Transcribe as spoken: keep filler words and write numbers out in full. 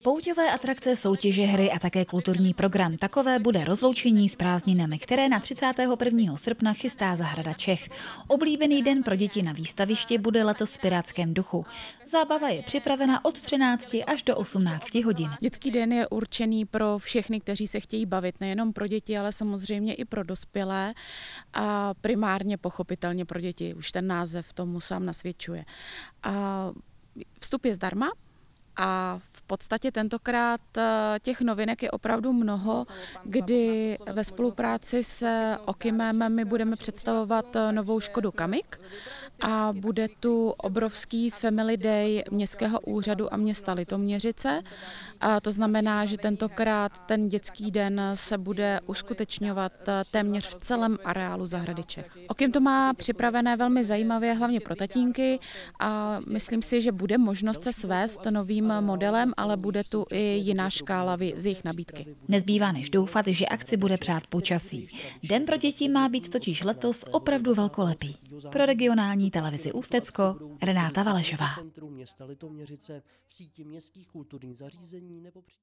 Pouťové atrakce, soutěže, hry a také kulturní program. Takové bude rozloučení s prázdninami, které na třicátého prvního srpna chystá Zahrada Čech. Oblíbený den pro děti na výstavišti bude letos v pirátském duchu. Zábava je připravena od třinácti až do osmnácti hodin. Dětský den je určený pro všechny, kteří se chtějí bavit, nejenom pro děti, ale samozřejmě i pro dospělé a primárně pochopitelně pro děti. Už ten název tomu sám nasvědčuje. A vstup je zdarma. A v podstatě tentokrát těch novinek je opravdu mnoho, kdy ve spolupráci s Okimem my budeme představovat novou Škodu Kamiq a bude tu obrovský Family Day Městského úřadu a města Litoměřice. A to znamená, že tentokrát ten dětský den se bude uskutečňovat téměř v celém areálu Zahrady Čech. Okim to má připravené velmi zajímavě, hlavně pro tatínky, a myslím si, že bude možnost se svést novým modelem, ale bude tu i jiná škála z jejich nabídky. Nezbývá než doufat, že akci bude přát počasí. Den pro děti má být totiž letos opravdu velkolepý. Pro regionální televizi Ústecko Renáta Valešová.